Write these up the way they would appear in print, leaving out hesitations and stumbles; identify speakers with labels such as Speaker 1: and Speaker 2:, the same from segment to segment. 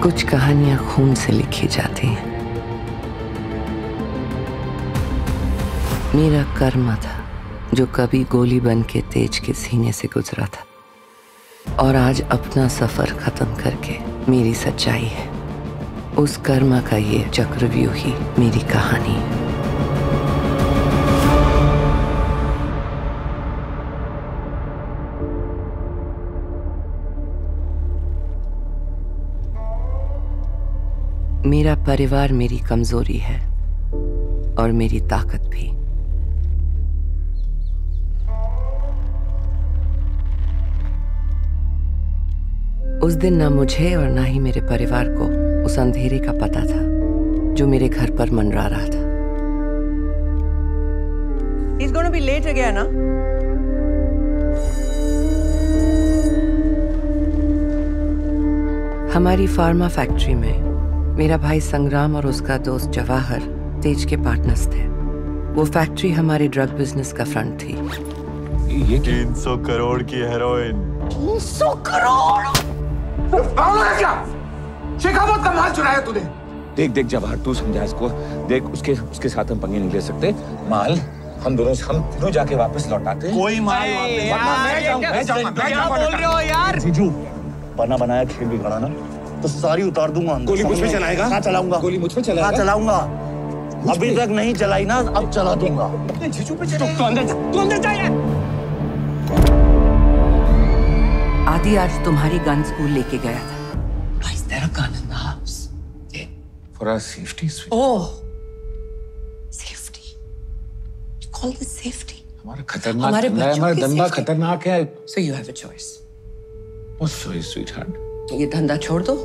Speaker 1: कुछ कहानियां खून से लिखी जाती हैं। मेरा कर्म था जो कभी गोली बन के तेज के सीने से गुजरा था, और आज अपना सफर खत्म करके मेरी सच्चाई है। उस कर्म का ये चक्रव्यूह ही मेरी कहानी। मेरा परिवार मेरी कमजोरी है और मेरी ताकत भी। उस दिन ना मुझे और ना ही मेरे परिवार को उस अंधेरे का पता था जो मेरे घर पर मंडरा रहा था।
Speaker 2: He's gonna be late again, huh?
Speaker 1: हमारी फार्मा फैक्ट्री में मेरा भाई संग्राम और उसका दोस्त जवाहर तेज के पार्टनर्स थे। वो फैक्ट्री हमारे ड्रग बिजनेस का फ्रंट थी।
Speaker 3: ये 300 करोड़ की हेरोइन।
Speaker 4: 300 करोड़? पागल है क्या? शेखावत का माल चुराया तूने।
Speaker 5: देख देख जवाहर, तू समझा इसको। देख उसके साथ हम पंगे नहीं ले सकते। माल हम दोनों जाके वापस लौटाते।
Speaker 3: कोई माल
Speaker 5: मैं जाऊंगा।
Speaker 2: क्या बोल रहे हो यार?
Speaker 6: जीजू, बना बनाया खेल बिगाड़ा ना तो सारी उतार दूंगा।
Speaker 5: गोली मुझ पे चलाएगा?
Speaker 6: हाँ चलाऊंगा।
Speaker 5: गोली मुझ पे चलाएगा?
Speaker 6: हाँ चलाऊंगा। अभी तक नहीं चलाई ना, अब चला दूंगा।
Speaker 5: जीजू पे चलाएगा? तू अंदर जा यार।
Speaker 1: आदि आज तुम्हारी गन स्कूल लेके गया था।
Speaker 2: Why is there a gun in the house?
Speaker 5: For our safety, sweet.
Speaker 2: Oh, safety. You call this safety?
Speaker 5: हमारा खतरनाक
Speaker 2: हमारे
Speaker 5: धंधा है,
Speaker 2: बच्चों
Speaker 5: हमारा
Speaker 2: की
Speaker 5: धंधा
Speaker 2: safety।
Speaker 5: खतरनाक है।
Speaker 2: So you have a choice.
Speaker 5: Oh, sorry, sweetheart.
Speaker 2: ये धंधा छोड़ दो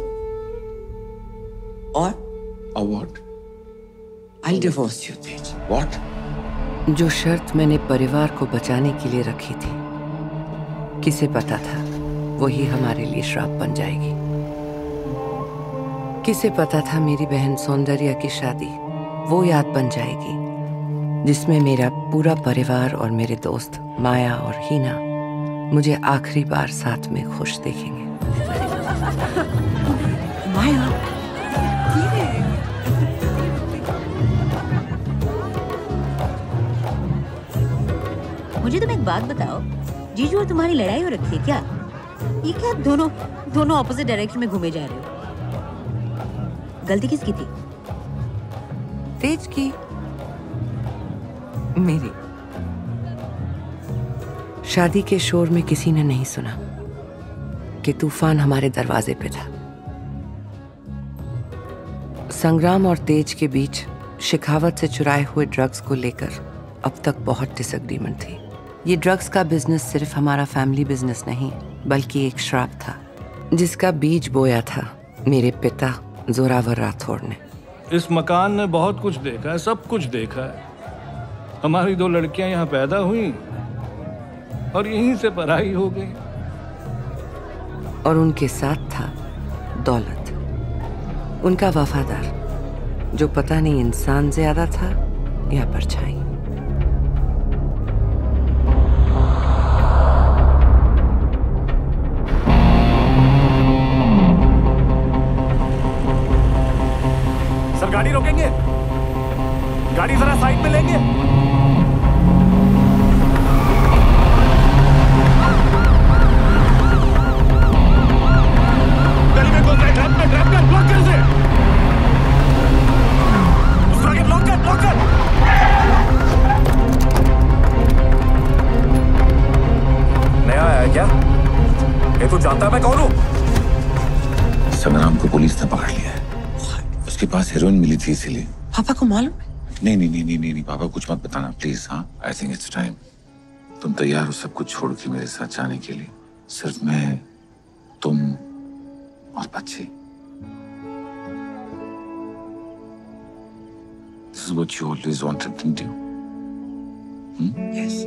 Speaker 2: और
Speaker 5: Or what?
Speaker 2: I'll divorce you, Tej.
Speaker 5: What?
Speaker 1: जो शर्त मैंने परिवार को बचाने के लिए रखी थी, किसे पता था वही हमारे लिए श्राप बन जाएगी। किसे पता था मेरी बहन सौंदर्या की शादी वो याद बन जाएगी जिसमें मेरा पूरा परिवार और मेरे दोस्त माया और हीना मुझे आखिरी बार साथ में खुश देखेंगे।
Speaker 2: माया,
Speaker 7: मुझे तुम एक बात बताओ, जीजू और तुम्हारी लड़ाई हो रखी है क्या? ये क्या दोनों ऑपोजिट डायरेक्शन में घूमे जा रहे हो? गलती किसकी थी?
Speaker 1: तेज की, मेरी। शादी के शोर में किसी ने नहीं सुना कि तूफान हमारे दरवाजे पे था। संग्राम और तेज के बीच शेखावत से चुराए हुए ड्रग्स को लेकर अब तक बहुत डिसएग्रीमेंट थी। ये ड्रग्स का बिजनेस सिर्फ हमारा फैमिली बिजनेस नहीं, बल्कि एक श्राप था जिसका बीज बोया था मेरे पिता जोरावर राठौड़ ने।
Speaker 8: इस मकान ने बहुत कुछ देखा है, सब कुछ देखा है। हमारी 2 लड़कियां यहाँ पैदा हुई और यहीं से पराई हो गई।
Speaker 1: और उनके साथ था दौलत, उनका वफादार, जो पता नहीं इंसान ज्यादा था या परछाई।
Speaker 3: सर गाड़ी रोकेंगे? गाड़ी जरा साइड में लेंगे? गली में घुस रहे, ट्रैप कर, ब्लॉक कर से। उस आगे ब्लॉक कर। नया आया है क्या? ये तू जानता है मैं कौन हूँ?
Speaker 5: संग्राम को पुलिस ने पकड़ लिया है। उसके पास हेरोइन मिली थी, इसीलिए।
Speaker 2: पापा को मालूम है?
Speaker 5: नहीं, पापा कुछ मत बताना प्लीज। हाँ, आई थिंक इट्स टाइम। तुम तैयार हो सब कुछ छोड़ के मेरे साथ जाने के लिए? सिर्फ मैं, तुम और बच्चे। This is what you always wanted, didn't you?
Speaker 2: Yes.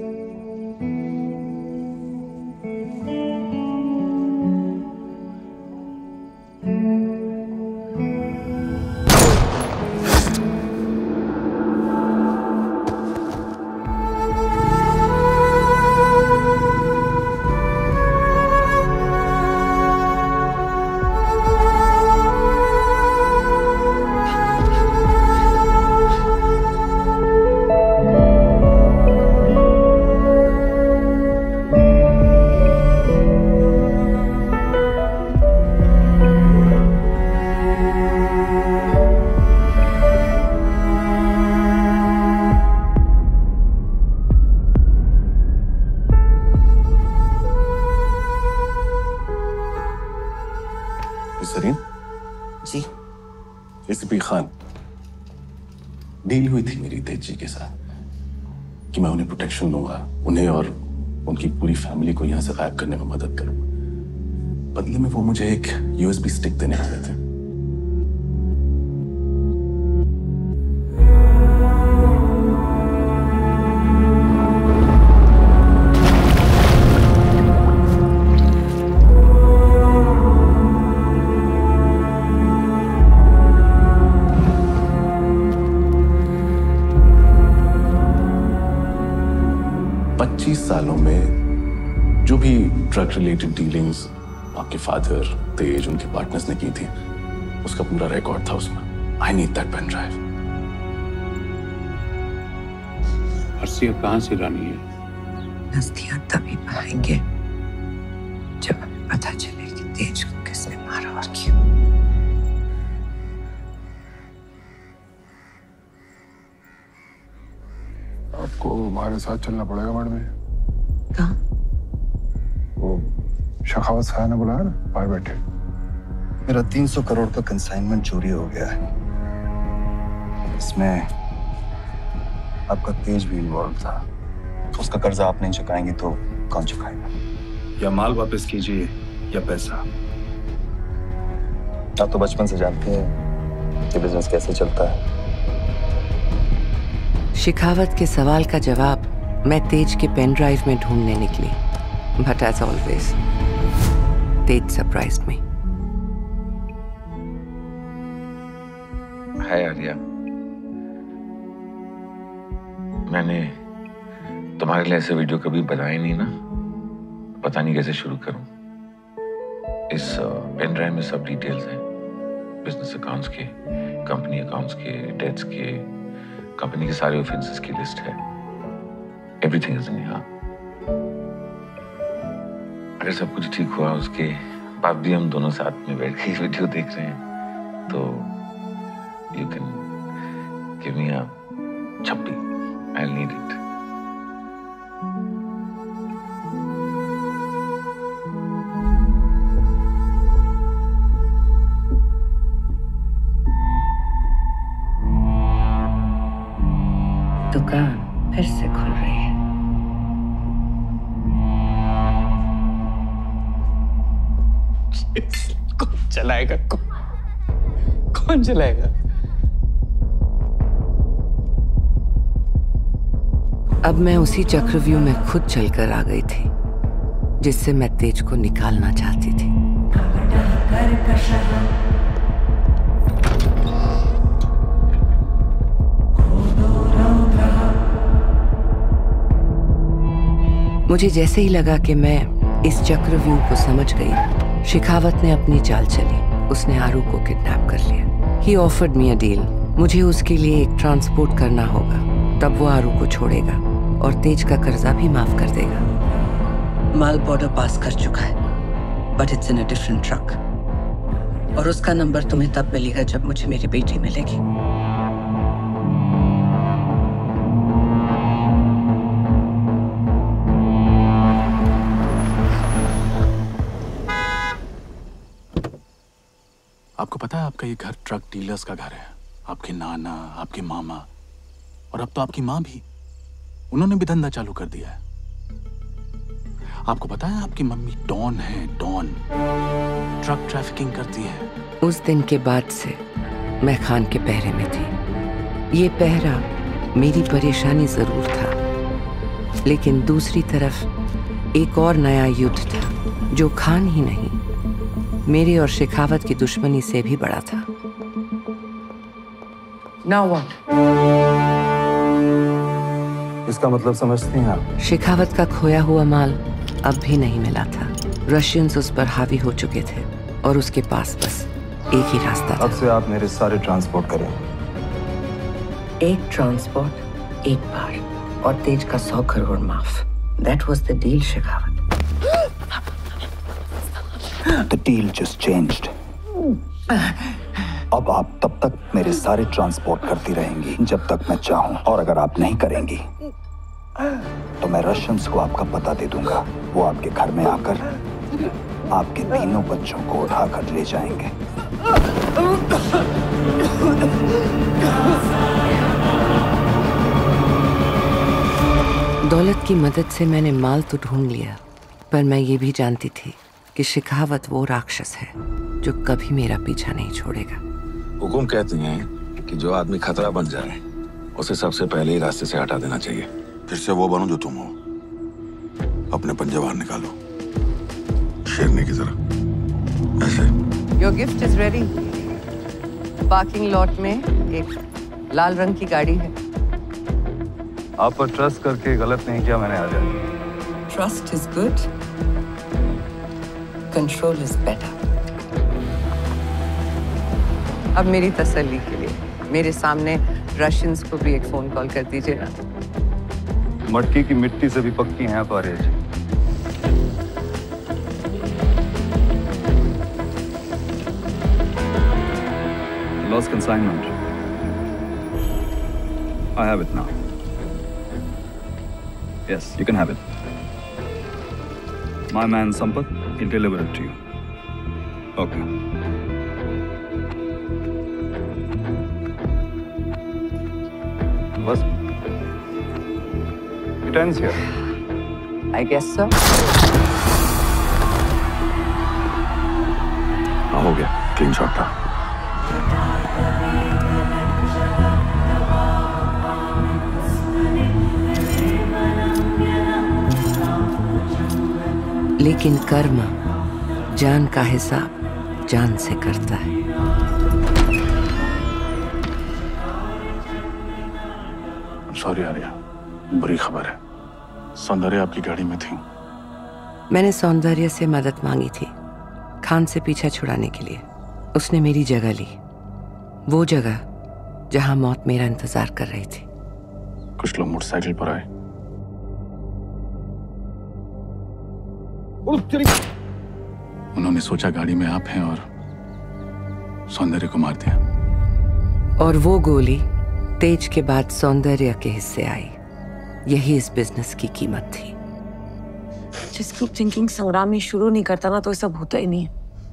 Speaker 9: Sareen
Speaker 2: ji.
Speaker 9: ACP Khan, deal हुई थी मेरी तेज जी के साथ कि मैं उन्हें प्रोटेक्शन दूंगा, उन्हें और उनकी पूरी फैमिली को यहाँ से गायब करने में मदद करूंगा। बदले में वो मुझे एक यूएसबी स्टिक देने वाले थे। सालों में जो भी ड्रग रिलेटेड डीलिंग्स आपके फादर, तेज, उनके पार्टनर्स ने की थी, उसका पूरा रिकॉर्ड था उसमें। I need that pen drive.
Speaker 10: Arshi अब कहां से लानी है?
Speaker 1: नस्तियां तभी पाएंगे जब हमें पता चले कि तेज को किसने मारा और क्यों।
Speaker 11: आपको हमारे साथ चलना पड़ेगा मैडम।
Speaker 1: कहाँ?
Speaker 11: वो शेखावत साहब ने बुलाया ना, बाहर बैठे।
Speaker 6: मेरा 300 करोड़ का कंसाइनमेंट चोरी हो गया है। इसमें आपका तेज भी इन्वॉल्व था। उसका कर्जा आप नहीं चुकाएंगे तो कौन चुकाएगा?
Speaker 11: या माल वापस कीजिए या पैसा।
Speaker 6: आप तो बचपन से जानते हैं कि बिजनेस कैसे चलता है।
Speaker 1: शेखावत के सवाल का जवाब मैं तेज के पेन ड्राइव में ढूंढने निकली, but as always Tej surprised me.
Speaker 5: Hi Arya, मैंने तुम्हारे लिए ऐसे वीडियो कभी बनाए नहीं ना, पता नहीं कैसे शुरू करूं। इस पेन ड्राइव में सब डिटेल्स हैं, बिजनेस अकाउंट्स के, कंपनी अकाउंट्स के, डेट्स के, कंपनी के सारे ऑफेंसेस की लिस्ट है। Everything is in here. अगर सब कुछ ठीक हुआ, उसके बाद भी हम दोनों साथ में बैठ के वीडियो देख रहे हैं, तो you can give me a छप्पी। I need it.
Speaker 1: दुकान फिर से खुल रही है।
Speaker 2: कौन चलाएगा? कौन चलाएगा?
Speaker 1: अब मैं उसी चक्रव्यूह में खुद चलकर आ गई थी जिससे मैं तेज को निकालना चाहती थी। मुझे जैसे ही लगा कि मैं इस चक्रव्यूह को समझ गई, शेखावत ने अपनी चाल चली। उसने आरू को किडनैप कर लिया। He offered me a deal. मुझे उसके लिए एक ट्रांसपोर्ट करना होगा, तब वो आरू को छोड़ेगा और तेज का कर्जा भी माफ कर देगा।
Speaker 2: माल बॉर्डर पास कर चुका है, but it's in a different truck. और उसका नंबर तुम्हें तब मिलेगा जब मुझे मेरी बेटी मिलेगी।
Speaker 9: आपको पता है आपका ये घर ट्रक डीलर्स का घर है। आपके नाना, आपके मामा और अब तो आपकी माँ भी, उन्होंने भी धंधा चालू कर दिया है। आपको पता है आपकी मम्मी डॉन है, डॉन, ट्रक ट्रैफिकिंग करती है।
Speaker 1: उस दिन के बाद से मैं खान के पहरे में थी। ये पहरा मेरी परेशानी जरूर था, लेकिन दूसरी तरफ एक और नया युद्ध था जो खान ही नहीं, मेरे और शेखावत की दुश्मनी से भी बड़ा था।
Speaker 2: Now what?
Speaker 6: इसका मतलब समझती हैं आप?
Speaker 1: शेखावत का खोया हुआ माल अब भी नहीं मिला था। रशियंस उस पर हावी हो चुके थे और उसके पास बस एक ही रास्ता था।
Speaker 6: अब से आप मेरे सारे ट्रांसपोर्ट करें।
Speaker 1: एक ट्रांसपोर्ट, एक बार, और तेज का 100 करोड़ माफ। That was the deal, Shekhawat.
Speaker 6: The deal just changed. अब आप तब तक मेरे सारे ट्रांसपोर्ट करती रहेंगी जब तक मैं चाहूं, और अगर आप नहीं करेंगी तो मैं रशियंस को आपका पता दे दूंगा। वो आपके घर में आकर
Speaker 12: आपके तीनों बच्चों को उठाकर ले जाएंगे।
Speaker 1: दौलत की मदद से मैंने माल तो ढूंढ लिया, पर मैं ये भी जानती थी कि शिखावत वो राक्षस है जो कभी मेरा पीछा नहीं छोड़ेगा।
Speaker 13: हुकुम कहते हैं कि जो आदमी खतरा बन जाए उसे सबसे पहले ही रास्ते से हटा देना चाहिए।
Speaker 14: फिर से वो बनो जो तुम हो। अपने पंजे बाहर निकालो, शेरनी की तरह ऐसे।
Speaker 1: Your gift is ready. Parking lot में एक लाल रंग की गाड़ी है।
Speaker 6: आप पर ट्रस्ट करके गलत नहीं किया मैंने आज।
Speaker 1: Trust is good. Control is better. अब मेरी तसल्ली के लिए मेरे सामने रशियंस को भी एक फोन कॉल कर दीजिए ना।
Speaker 6: मटकी की मिट्टी से भी पक्की हैं आप आर्य जी। Lost consignment. I have it now. Yes, you can have it. My man Sampath, he'll deliver it to you. Okay. बस it ends here.
Speaker 1: I guess so.
Speaker 14: हो गया, क्लीन शॉट था।
Speaker 1: लेकिन कर्म जान का हिसाब जान से करता है।
Speaker 9: सॉरी आर्या, बुरी खबर है। सौंदर्य आपकी गाड़ी में थी।
Speaker 1: मैंने सौंदर्य से मदद मांगी थी खान से पीछा छुड़ाने के लिए। उसने मेरी जगह ली, वो जगह जहां मौत मेरा इंतजार कर रही थी।
Speaker 9: कुछ लोग मोटरसाइकिल पर आए। उन्होंने सोचा गाड़ी में आप हैं और सौंदर्य को मार दिया।
Speaker 1: और वो गोली तेज के बाद सौंदर्य के हिस्से आई। यही इस बिजनेस की कीमत थी।
Speaker 15: Just keep thinking संग्राम ये शुरू नहीं करता ना तो ये सब होता ही नहीं।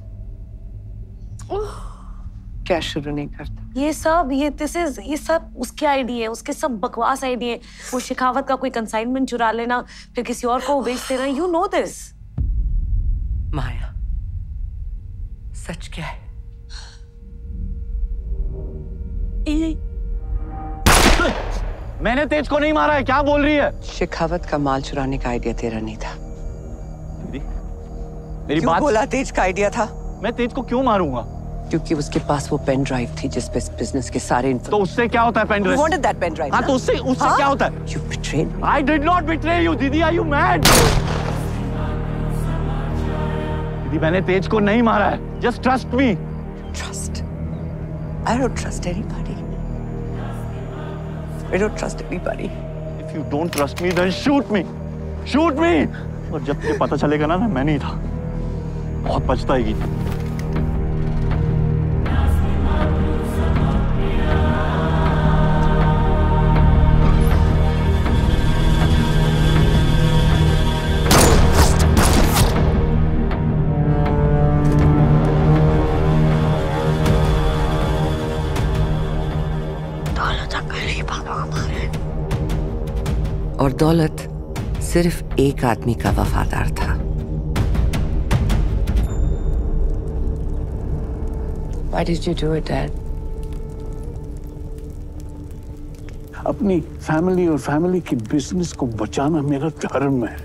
Speaker 1: क्या शुरू नहीं करता?
Speaker 15: ये सब उसके आइडिया है, उसके सब बकवास आइडिया। वो शिखावत का कोई कंसाइनमेंट चुरा लेना, फिर किसी और को बेच देना। You know this.
Speaker 1: माया, सच क्या है?
Speaker 3: मैंने तेज को नहीं मारा है, क्या बोल रही है?
Speaker 1: शिखावत का माल चुराने का आइडिया तेरा नहीं था।
Speaker 3: मेरी
Speaker 1: क्यों
Speaker 3: बात
Speaker 1: बोला तेज का आइडिया था?
Speaker 3: मैं तेज को क्यों मारूंगा?
Speaker 1: क्योंकि उसके पास वो पेन ड्राइव थी जिस पे इस बिजनेस के सारे
Speaker 3: तो उससे क्या होता है pen drive?
Speaker 1: You wanted that pen drive?
Speaker 3: हाँ तो उससे क्या होता है?
Speaker 1: You betrayed me.
Speaker 3: I did not betray you, दीदी। Are you mad? दीदी मैंने तेज को नहीं मारा है। Just trust me.
Speaker 1: Trust? I don't trust anybody. I don't trust anybody.
Speaker 3: If you don't trust me, then shoot me. Shoot me. और जब तुझे पता चलेगा ना मैं नहीं था, बहुत पछताएगी।
Speaker 1: और दौलत सिर्फ एक आदमी का वफादार था। Why did you do it, Dad?
Speaker 16: अपनी फैमिली और फैमिली की बिजनेस को बचाना मेरा धर्म है।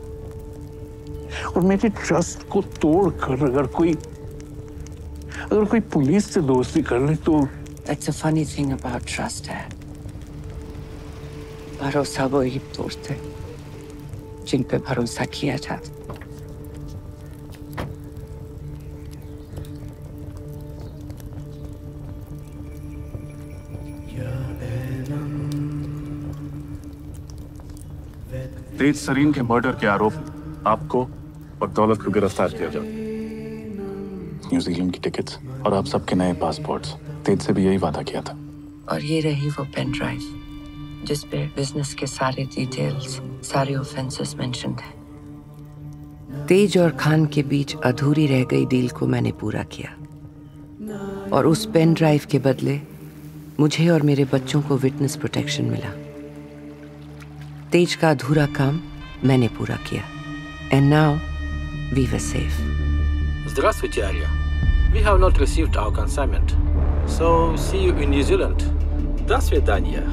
Speaker 16: और मेरे ट्रस्ट को तोड़कर अगर कोई पुलिस से दोस्ती कर ले तो
Speaker 1: That's a funny thing about trust, Dad. भरोसा वो ही दोस्त है जिन पे भरोसा किया जाता।
Speaker 9: तेज सरीन के मर्डर के आरोप आपको और दौलत को गिरफ्तार किया जाए। न्यूजीलैंड की टिकट्स और आप सबके नए पासपोर्ट्स। तेज से भी यही वादा किया था।
Speaker 1: और ये रही वो पेन ड्राइव जिस पे बिजनेस के सारे डिटेल्स, सारे ऑफेंसेस मेंशन्ड हैं। तेज और खान के बीच अधूरी रह गई डील को मैंने पूरा किया और उस पेन ड्राइव के बदले मुझे और मेरे बच्चों को विटनेस प्रोटेक्शन मिला। तेज का अधूरा काम मैंने पूरा किया। And now we were safe.
Speaker 17: Здравствуйте, Arya. We have not received our consignment. So, see you in New Zealand. До свидания.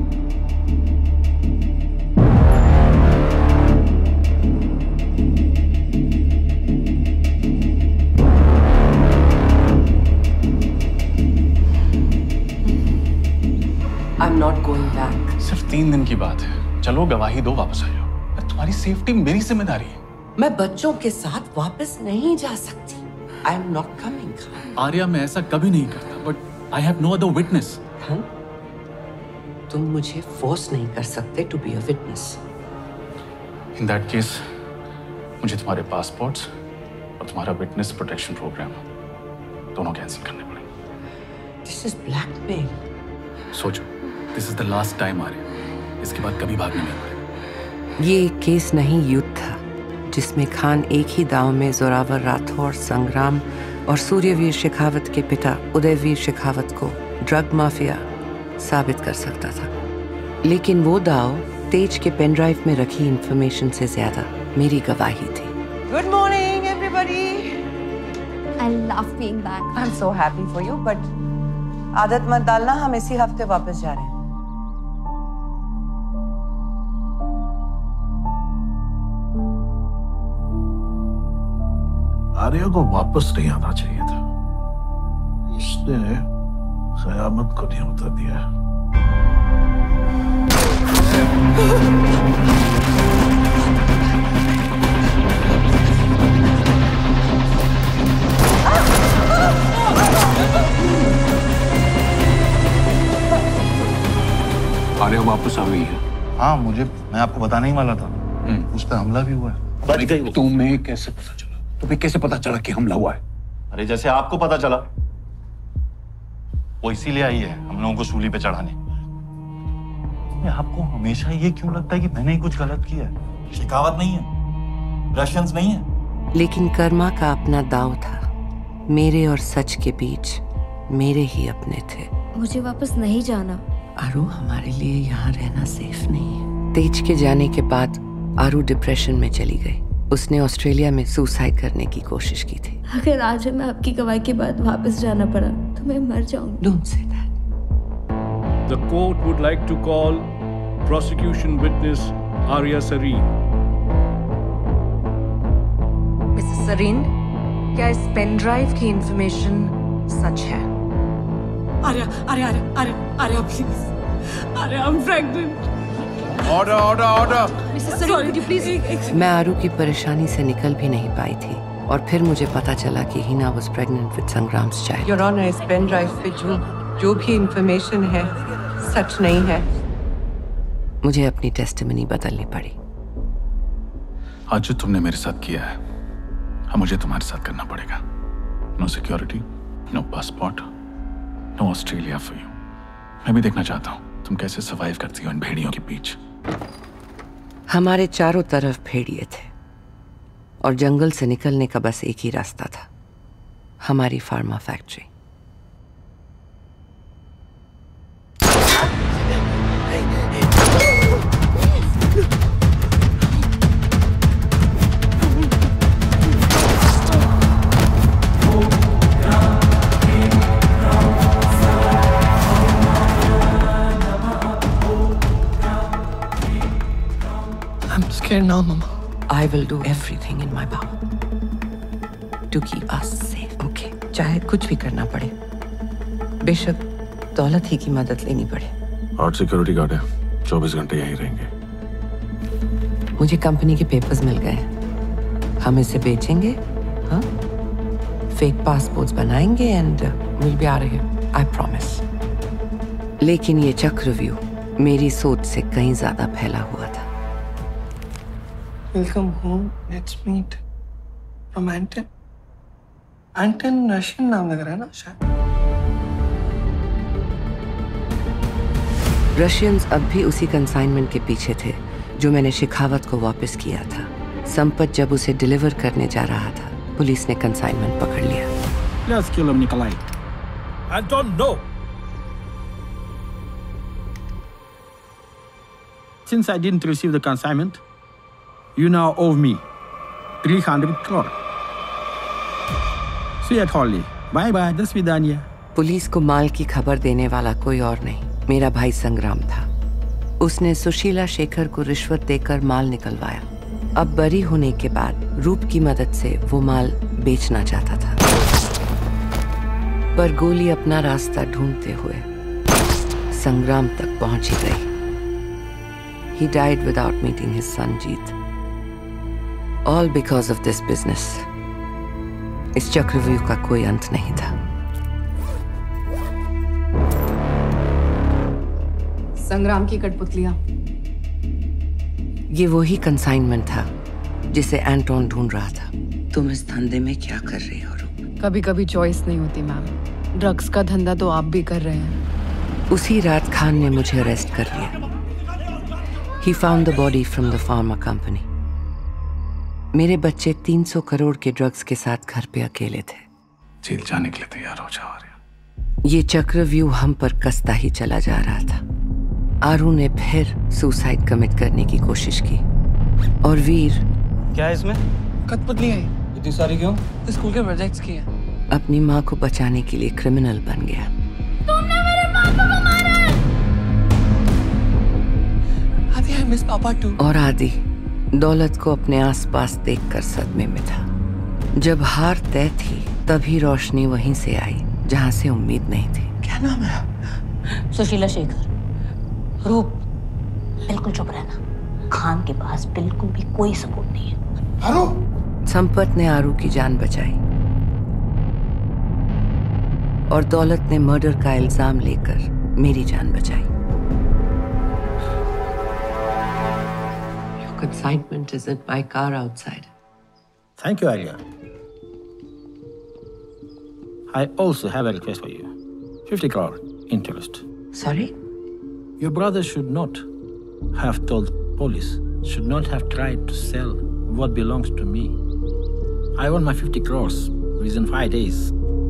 Speaker 1: I'm not going back.
Speaker 9: सिर्फ 3 दिन की बात है। चलो गवाही दो, वापस आ जाओ। तुम्हारी सेफ्टी मेरी जिम्मेदारी है।
Speaker 1: मैं बच्चों के साथ वापस नहीं जा सकती। I'm not coming.
Speaker 9: आर्या, मैं ऐसा कभी नहीं करता, but I have no other witness.
Speaker 1: हाँ? तुम मुझे फोर्स नहीं कर सकते to be a witness.
Speaker 9: In that case, मुझे तुम्हारे पासपोर्ट्स और तुम्हारा विटनेस प्रोटेक्शन प्रोग्राम दोनों कैंसिल करने पड़ेंगे।
Speaker 1: This is blackmail.
Speaker 9: सोचो, this is the last time Arya. इसके बाद कभी भागने नहीं पड़ेगा।
Speaker 1: ये एक केस नहीं, युद्ध था जिसमें खान एक ही दांव में जोरावर राठौर, संग्राम और सूर्यवीर शेखावत के पिता उदयवीर शेखावत को ड्रग माफिया साबित कर सकता था। लेकिन वो दांव तेज के पेन ड्राइव में रखी इंफॉर्मेशन से ज्यादा मेरी गवाही थी।
Speaker 18: Good morning, everybody.
Speaker 19: I love being back.
Speaker 18: I'm so happy for you, but आदत मत डालना, हम इसी हफ्ते वापस जा रहे हैं।
Speaker 16: आर्या को वापस नहीं आना चाहिए था। इसने क़यामत को नहीं होता दिया।
Speaker 10: आर्या वापस आ गई है।
Speaker 6: हाँ, मैं आपको बताने ही वाला था। उस पर हमला भी हुआ है।
Speaker 10: बच गई। तुम्हें कैसे पता चला? तुम्हें कैसे पता चला कि हमला हुआ है?
Speaker 6: अरे जैसे आपको पता चला, वो इसीलिए आई है हम लोगों को सूली पे चढ़ाने। आपको हमेशा ये क्यों लगता है कि मैंने ही कुछ गलत किया है? शेखावत नहीं है, रशियंस नहीं है।
Speaker 1: लेकिन कर्मा का अपना दांव था। मेरे और सच के बीच मेरे ही अपने थे।
Speaker 19: मुझे वापस नहीं जाना।
Speaker 1: आरू, हमारे लिए यहाँ रहना सेफ नहीं है। तेज के जाने के बाद आरू डिप्रेशन में चली गई। उसने ऑस्ट्रेलिया में सुसाइड करने की कोशिश की थी।
Speaker 19: अगर आज हमें आपकी गवाही के बाद वापस जाना पड़ा तो मैं मर जाऊंगी।
Speaker 1: Don't say that.
Speaker 8: The court would like to call prosecution witness Arya Sareen.
Speaker 20: Mrs Sareen, क्या इस पेन ड्राइव की इंफॉर्मेशन सच है?
Speaker 15: Arya please. Arya, I'm pregnant.
Speaker 10: Order.
Speaker 20: Mrs Sareen, could you please?
Speaker 1: मैं आरू की परेशानी से निकल भी नहीं पाई थी और फिर मुझे पता चला कि Hina was pregnant with Sangram's child.
Speaker 18: Your Honor, इस पेन ड्राइव पे जो भी इंफॉर्मेशन है सच नहीं है।
Speaker 1: मुझे अपनी टेस्टिमनी बदलनी पड़ी।
Speaker 9: आज जो तुमने मेरे साथ किया है, अब मुझे तुम्हारे साथ करना पड़ेगा। No security, no passport, no Australia for you. मैं भी देखना चाहता हूँ तुम कैसे सर्वाइव करती हो इन भेड़ियों के बीच।
Speaker 1: हमारे चारों तरफ भेड़िए थे और जंगल से निकलने का बस एक ही रास्ता था, हमारी pharma factory.
Speaker 18: Scared now, Mama.
Speaker 1: I will do everything in my power to keep us safe.
Speaker 18: Okay. चाहे कुछ भी करना पड़े, बेशक दौलत ही की मदद लेनी पड़े।
Speaker 9: 8 सिक्योरिटी गार्ड है, 24 घंटे यहीं रहेंगे।
Speaker 1: मुझे कंपनी के पेपर्स मिल गए। हम इसे बेचेंगे, हाँ? फेक पासपोर्ट्स बनाएंगे and will be out of here, I promise. लेकिन ये चक्रव्यूह मेरी सोच से कहीं ज्यादा फैला हुआ था।
Speaker 18: Welcome home. Let's meet. From Anton. Anton Russian नाम लग रहा है ना शायद।
Speaker 1: रशियंस अब भी उसी कंसाइनमेंट के पीछे थे जो मैंने शेखावत को वापस किया था। संपत जब उसे डिलीवर करने जा रहा था, पुलिस ने कंसाइनमेंट पकड़ लिया।
Speaker 17: Let's kill him, Nikolai.
Speaker 21: Anton, no!
Speaker 17: Since I didn't receive the consignment, you now owe me 300 crore. See you at Holly. Bye bye. Das vidaniya.
Speaker 1: Police को माल की खबर देने वाला कोई और नहीं, मेरा भाई संग्राम था। उसने सुशीला शेखर को रिश्वत देकर माल निकलवाया। अब बरी होने के बाद रूप की मदद से वो माल बेचना चाहता था, पर गोली अपना रास्ता ढूंढते हुए संग्राम तक पहुंच ही गई। He died without meeting his son Jeet. All because of this business. इस चक्रव्यूह का कोई अंत नहीं था।
Speaker 20: संग्राम की कठपुतलियां।
Speaker 1: ये वही कंसाइनमेंट था जिसे एंटोन ढूंढ रहा था।
Speaker 2: तुम इस धंधे में क्या कर रही हो रूप?
Speaker 20: कभी कभी चॉइस नहीं होती मैम। ड्रग्स का धंधा तो आप भी कर रहे हैं।
Speaker 1: उसी रात खान ने मुझे अरेस्ट कर लिया। He found the body from the pharma company. मेरे बच्चे 300 करोड़ के ड्रग्स के साथ घर पे अकेले थे।
Speaker 9: जेल जाने के लिए तैयार हो जाओ आर्या।
Speaker 1: ये चक्रव्यूह हम पर कसता ही चला जा रहा था। आरू ने फिर सुसाइड कमिट करने की कोशिश की और वीर
Speaker 22: क्या है इसमें?
Speaker 18: कठपुतली है।
Speaker 22: इतनी सारी क्यों?
Speaker 18: स्कूल के प्रोजेक्ट्स की है।
Speaker 1: अपनी माँ को बचाने के लिए क्रिमिनल बन गया।
Speaker 18: तुमने मेरे पापा को मारा। आदि आई मिस पापा टू।
Speaker 1: और आदि दौलत को अपने आसपास देखकर सदमे में था। जब हार तय थी तभी रोशनी वहीं से आई जहां से उम्मीद नहीं थी।
Speaker 18: क्या नाम है?
Speaker 7: सुशीला शेखर। रूप, बिल्कुल चुप रहना। खान के पास बिल्कुल भी कोई सबूत नहीं है।
Speaker 4: आरू!
Speaker 1: संपत ने आरू की जान बचाई और दौलत ने मर्डर का इल्जाम लेकर मेरी जान बचाई। Your consignment is in my car outside.
Speaker 17: Thank you, Arya. I also have a request for you. 50 crore interest.
Speaker 1: Sorry?
Speaker 17: Your brother should not have told police, should not have tried to sell what belongs to me. I want my 50 crores within 5 days.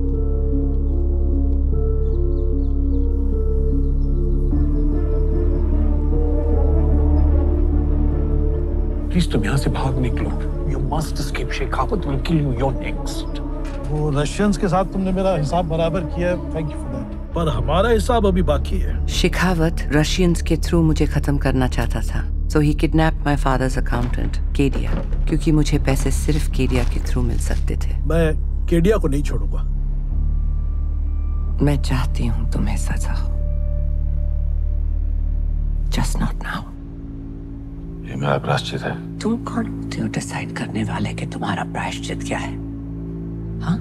Speaker 16: Please तुम यहाँ से भाग निकलो। You must escape. Shekhawat will kill you. You're next.
Speaker 8: वो Russians के साथ तुमने मेरा हिसाब बराबर किया है, थैंक यू फॉर दैट। पर हमारा हिसाब अभी बाकी है।
Speaker 1: शेखावत रशियंस के थ्रू मुझे खत्म करना चाहता था, so he kidnapped my father's accountant, Kedia, क्योंकि मुझे पैसे सिर्फ केडिया के थ्रू मिल सकते थे।
Speaker 8: मैं केडिया को नहीं छोड़ूंगा।
Speaker 1: मैं चाहती हूँ तुम्हें सजा हो, just not now।
Speaker 5: ये मेरा प्रायश्चित है।
Speaker 1: तुम कौन होते हो डिसाइड करने वाले कि तुम्हारा प्रायश्चित क्या है? हाँ?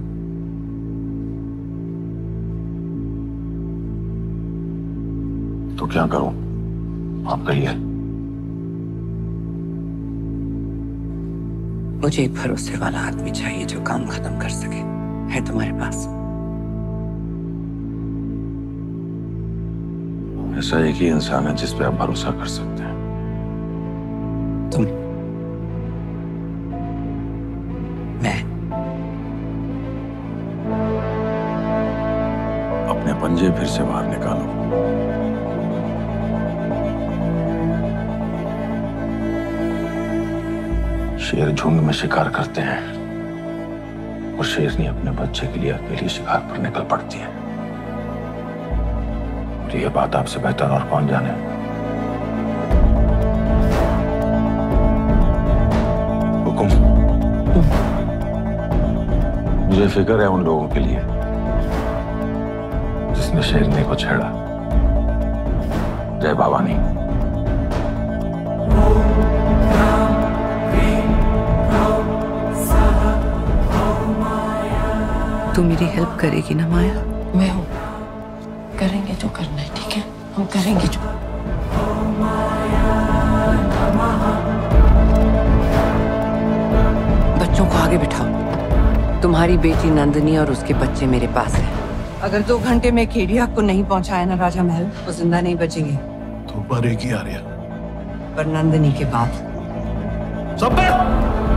Speaker 5: तो क्या करूं? आप कहिए।
Speaker 1: मुझे एक भरोसे वाला आदमी चाहिए जो काम खत्म कर सके। है तुम्हारे पास?
Speaker 5: ऐसा एक ही इंसान है जिस पे आप भरोसा कर सकते हैं।
Speaker 1: तुम? मैं?
Speaker 5: अपने पंजे फिर से बाहर निकालो। शेर झुंड में शिकार करते हैं और शेरनी अपने बच्चे के लिए अकेली शिकार पर निकल पड़ती है। और ये बात आपसे बेहतर और कौन जाने। हुकुम। मुझे फिक्र है उन लोगों के लिए जिसने शेरनी को छेड़ा। जय भवानी।
Speaker 1: तू मेरी हेल्प करेगी ना माया?
Speaker 18: मैं हूँ, करेंगे जो करना है, ठीक है? हम करेंगे जो।
Speaker 1: बच्चों को आगे बिठाओ। तुम्हारी बेटी नंदिनी और उसके बच्चे मेरे पास हैं। अगर 2 घंटे में केडिया को नहीं पहुंचाया ना राजा महल, वो जिंदा नहीं बचेंगे।
Speaker 8: तो मरेगी आर्या।
Speaker 1: पर नंदिनी के बाद।
Speaker 8: Sampat!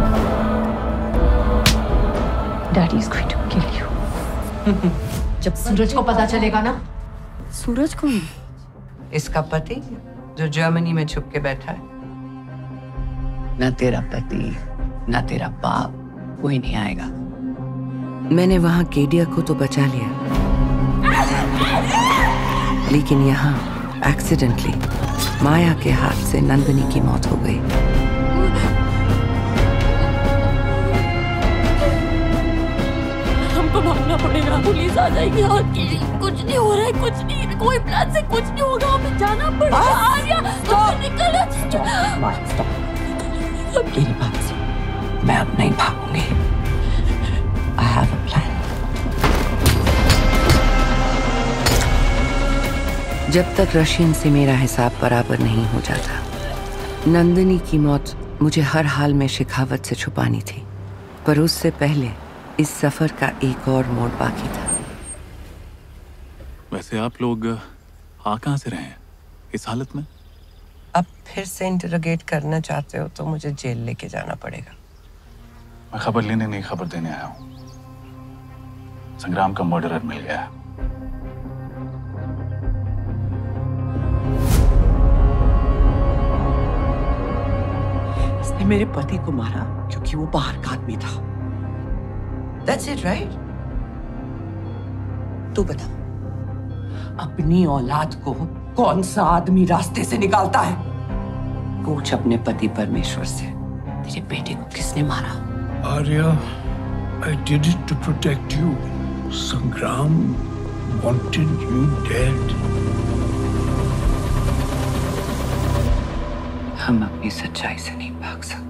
Speaker 20: Daddy is going to kill you. जब सूरज को पता चलेगा ना।
Speaker 1: सूरज कौन? इसका पति जो जर्मनी में छुप के बैठा है।
Speaker 2: ना तेरा पति ना तेरा बाप, कोई नहीं आएगा।
Speaker 1: मैंने वहां केडिया को तो बचा लिया, लेकिन यहाँ एक्सीडेंटली माया के हाथ से नंदिनी की मौत हो गई।
Speaker 19: हमको भागना पड़ेगा, पुलिस आ जाएगी। और कुछ नहीं हो रहा है, कुछ नहीं, कोई प्लान से कुछ नहीं होगा, हमें जाना पड़ेगा। आर्या निकलो।
Speaker 2: मेरी बात से मैं अब नहीं भागूंगी। I have a plan.
Speaker 1: जब तक रशियन से मेरा हिसाब बराबर नहीं हो जाता, नंदिनी की मौत मुझे हर हाल में शेखावत से छुपानी थी। पर उससे पहले इस सफर का एक और मोड़ बाकी था।
Speaker 9: वैसे आप लोग आ कहाँ से रहे हैं इस हालत में?
Speaker 1: अब फिर से इंटरोगेट करना चाहते हो तो मुझे जेल लेके जाना पड़ेगा।
Speaker 9: मैं खबर लेने नहीं, खबर देने आया हूँ। संग्राम का मर्डरर मिल गया है।
Speaker 2: इसने मेरे पति को मारा क्योंकि वो बाहर का आदमी था। That's it, right? तू बता, अपनी औलाद को कौन सा आदमी रास्ते से निकालता है? पूछ अपने पति परमेश्वर से, तेरे बेटे को किसने मारा?
Speaker 16: Arya, I did it to protect you. Sangram wanted you dead.
Speaker 2: हम अपनी सच्चाई से नहीं भाग सकते,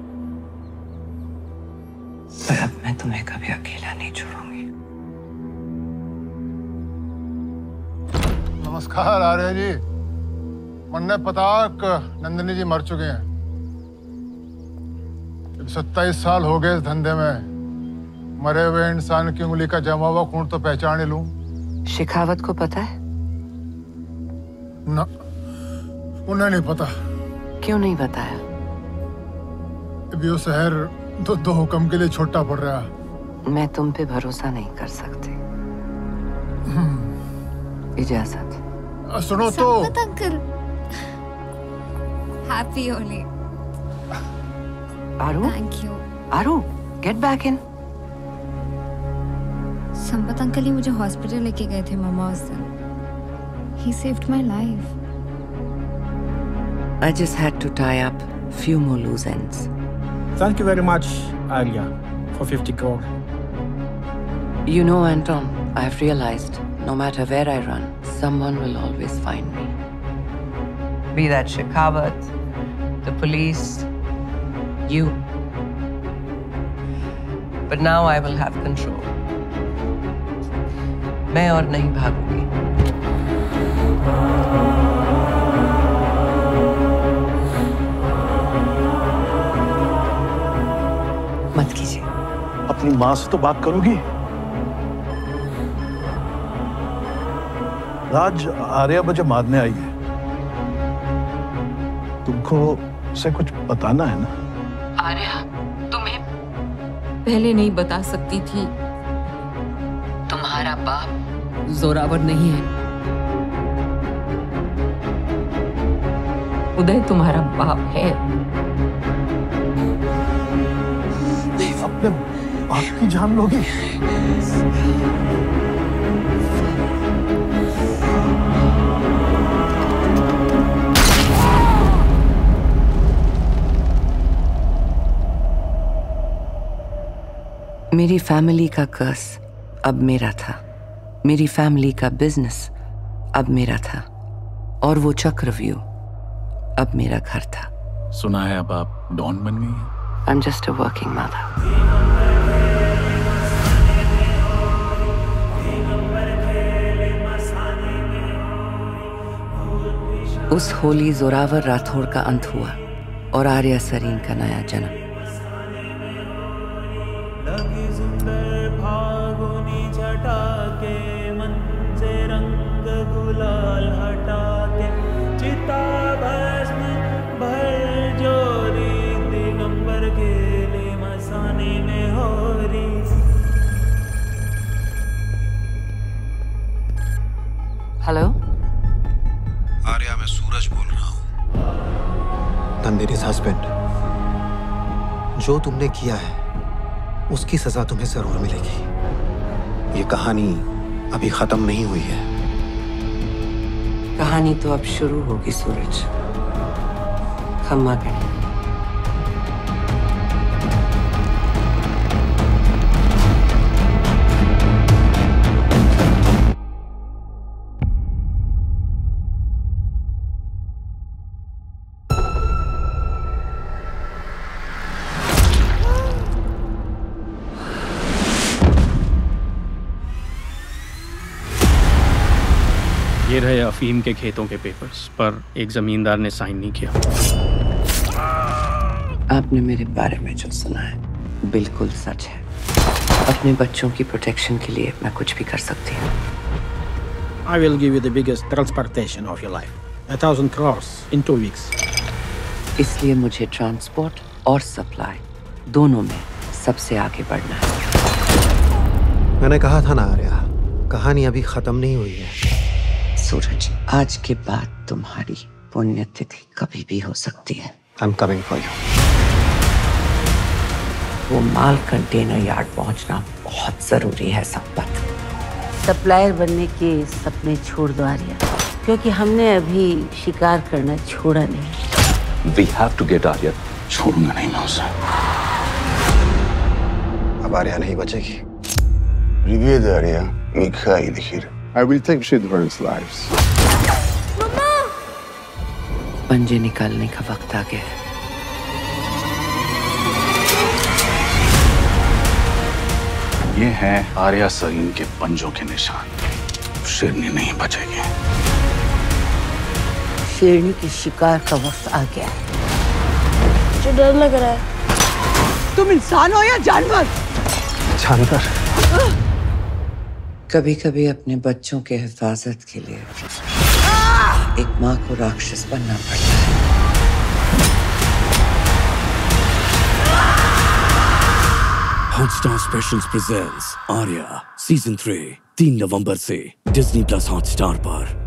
Speaker 2: पर अब मैं तुम्हें कभी अकेला नहीं छोड़ूंगी।
Speaker 11: नमस्कार आर्य जी। मन्ने पता नंदिनी जी मर चुके हैं। 27 साल हो गए इस धंधे में। मरे हुए इंसान की उंगली का जमा हुआ खून तो पहचान ही लूं।
Speaker 1: शेखावत को पता है?
Speaker 11: ना, उन्हें नहीं पता।
Speaker 1: क्यों नहीं बताया?
Speaker 11: अभी वो शहर दो हुक्म के लिए छोटा पड़ रहा।
Speaker 1: मैं तुम पे भरोसा नहीं कर सकती। इजाजत।
Speaker 11: सुनो तो।
Speaker 19: Uncle, happy Holi.
Speaker 1: Aru,
Speaker 19: thank you.
Speaker 1: Aru, get back in.
Speaker 19: Sampat uncle ही मुझे हॉस्पिटल लेके गए थे मामा उस दिन। He saved my life.
Speaker 1: I just had to tie up few more loose ends.
Speaker 17: Thank you very much, Arya, for 50 crore.
Speaker 1: You know, Anton, I've realized no matter where I run, someone will always find me. Be that Shekhawat, the police, you. But now I will have control. मैं और नहीं भागूंगी।
Speaker 2: मत कीजिए।
Speaker 16: अपनी माँ से तो बात करोगी? राज आर्या मुझे मारने आई है। तुमको उसे कुछ बताना है ना?
Speaker 20: आर्या तुम्हें पहले नहीं बता सकती थी। तुम्हारा बाप जोरावर नहीं है। उदय तुम्हारा बाप है।
Speaker 16: अपने बाप की जान लोगी?
Speaker 1: मेरी फैमिली का कर्स अब मेरा था। मेरी फैमिली का बिजनेस अब मेरा था। और वो चक्रव्यूह अब मेरा घर था।
Speaker 9: सुना है अब आप डॉन बन गई हैं?
Speaker 1: I'm just a working mother. उस होली जोरावर राठौड़ का अंत हुआ और आर्या सरीन का नया जन्म। हेलो
Speaker 12: आर्या, मैं सूरज बोल रहा हूँ।
Speaker 13: तंदेरी's husband। जो तुमने किया है उसकी सजा तुम्हें जरूर मिलेगी। ये कहानी अभी खत्म नहीं हुई है।
Speaker 1: कहानी तो अब शुरू होगी सूरज। खम्मा गए।
Speaker 10: ये रहे अफीम के खेतों के पेपर्स, पर एक जमींदार ने साइन नहीं किया।
Speaker 1: आपने मेरे बारे में जो सुना है बिल्कुल सच है। अपने बच्चों की प्रोटेक्शन के लिए मैं कुछ भी कर सकती हूँ।
Speaker 17: I will give you the biggest transportation of your life. 1,000 crores in 2 weeks.
Speaker 1: इसलिए मुझे ट्रांसपोर्ट और सप्लाई दोनों में सबसे आगे बढ़ना है।
Speaker 13: मैंने कहा था ना आर्या, कहानी अभी खत्म नहीं हुई है।
Speaker 1: सूरज, आज के बाद तुम्हारी पुण्यतिथि कभी भी हो सकती है।
Speaker 13: I'm coming for you.
Speaker 1: वो माल कंटेनर यार्ड पहुंचना बहुत जरूरी है संपत।
Speaker 23: सप्लायर बनने के सपने छोड़ दो आर्या, क्योंकि हमने अभी शिकार करना छोड़ा नहीं।
Speaker 9: We have to get Arya. छोड़ूंगा नहीं मैं उसे।
Speaker 13: अब आर्या नहीं बचेगी।
Speaker 6: Привет, Ария. Михаил here. I will take children's lives.
Speaker 1: पंजे निकालने का वक्त आ गया है।
Speaker 9: ये है आर्या सरीन के पंजों के निशान। शेरनी नहीं बचेगी।
Speaker 23: शेरनी के शिकार का वक्त आ गया है।
Speaker 19: मुझे डर लग रहा है।
Speaker 2: तुम इंसान हो या जानवर?
Speaker 13: जानवर।
Speaker 1: कभी कभी अपने बच्चों के हिफाजत के लिए एक माँ को राक्षस बनना पड़ता है।
Speaker 24: Hotstar specials presents Aarya season 3 3 नवंबर से डिज्नी प्लस हॉटस्टार पर।